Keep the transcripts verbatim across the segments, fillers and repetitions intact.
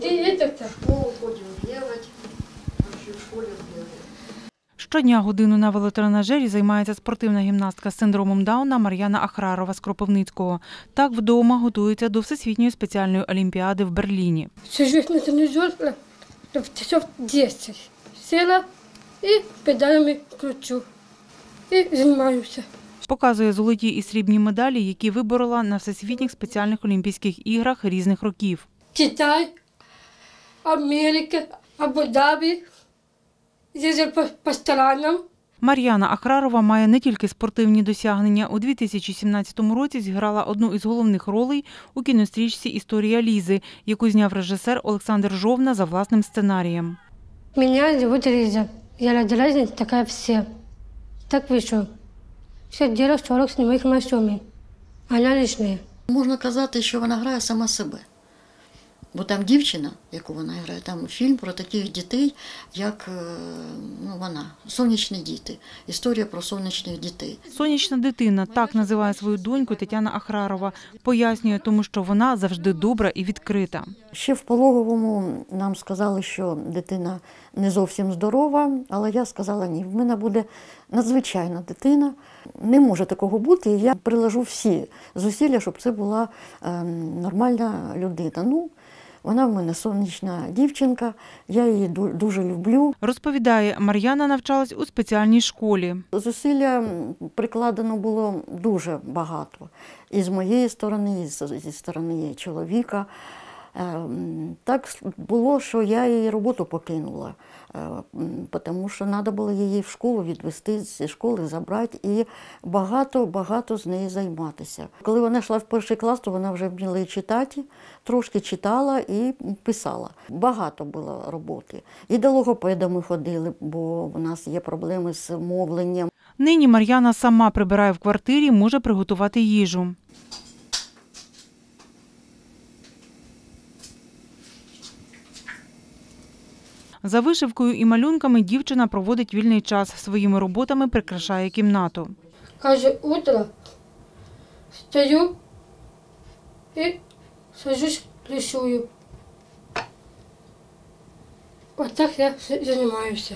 И это-то. Школу ходим бегать, вообще в школе бегать. Щодня годину на велотренажері займається спортивна гімнастка з синдромом Дауна Мар'яна Ахрарова з Кропивницького. Так вдома готується до Всесвітньої спеціальної олімпіади в Берліні. Сажусь на тренажер часов десять. Села и педалями кручу. И занимаюсь. Показує золоті і срібні медалі, які виборола на Всесвітніх спеціальних олімпійських іграх різних років. Китай, Америка, Абу-Дабі. Їздив по, по странам. Мар'яна Ахрарова має не тільки спортивні досягнення. У дві тисячі сімнадцятому році зіграла одну із головних ролей у кінострічці «Історія Лізи», яку зняв режисер Олександр Жовна за власним сценарієм. Меня зовут Лиза. Я родилась такая все. Так вышло. Все дело сорок с моих масюми. Она лишняя. Можна казати, що вона грає сама себе. Бо там дівчина, яку вона грає, там фільм про таких дітей, як ну, вона, сонячні діти. Історія про сонячних дітей. Сонячна дитина – так називає свою доньку Тетяна Ахрарова. Пояснює, тому що вона завжди добра і відкрита. Ще в пологовому нам сказали, що дитина не зовсім здорова, але я сказала, ні, в мене буде надзвичайна дитина. Не може такого бути, і я приложу всі зусилля, щоб це була е, нормальна людина. Ну, вона в мене сонячна дівчинка, я її дуже люблю. Розповідає, Мар'яна навчалась у спеціальній школі. Зусилля прикладено було дуже багато. І з моєї сторони, і зі сторони чоловіка. Так було, що я її роботу покинула, тому що треба було її в школу відвести, зі школи забрати і багато-багато з нею займатися. Коли вона йшла в перший клас, то вона вже вміла і читати, трошки читала і писала. Багато було роботи. І до логопеда ми ходили, бо у нас є проблеми з мовленням. Нині Мар'яна сама прибирає в квартирі, може приготувати їжу. За вишивкою і малюнками дівчина проводить вільний час. Своїми роботами прикрашає кімнату. Каже, утро стою і сажусь, рисую. Вот так я займаюся.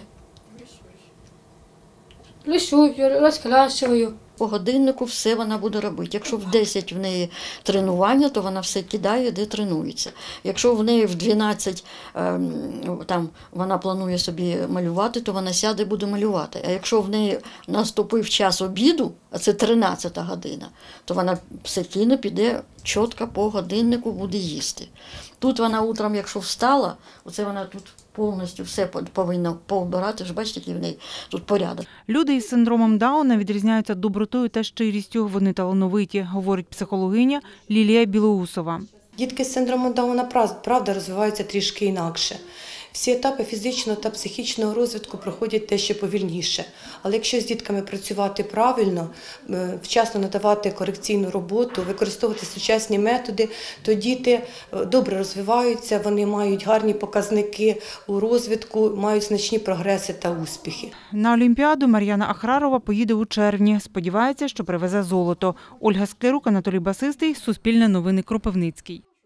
Рисую, розкрашую. По годиннику все вона буде робити. Якщо в десять в неї тренування, то вона все кидає, де тренується. Якщо в неї в дванадцять там, вона планує собі малювати, то вона сяде і буде малювати. А якщо в неї наступив час обіду, а це тринадцята година, то вона все кине, піде чітко по годиннику, буде їсти. Тут вона утром, якщо встала, оце вона тут повністю все повинна пообирати, ж бачите, який в неї тут порядок. Люди із синдромом Дауна відрізняються добротою та щирістю. Вони талановиті, говорить психологиня Лілія Білоусова. Дітки з синдромом Дауна, правда, розвиваються трішки інакше. Всі етапи фізичного та психічного розвитку проходять дещо повільніше. Але якщо з дітками працювати правильно, вчасно надавати корекційну роботу, використовувати сучасні методи, то діти добре розвиваються, вони мають гарні показники у розвитку, мають значні прогреси та успіхи. На Олімпіаду Мар'яна Ахрарова поїде у червні. Сподівається, що привезе золото. Ольга Склярук, Анатолій Басистий, Суспільне новини, Кропивницький.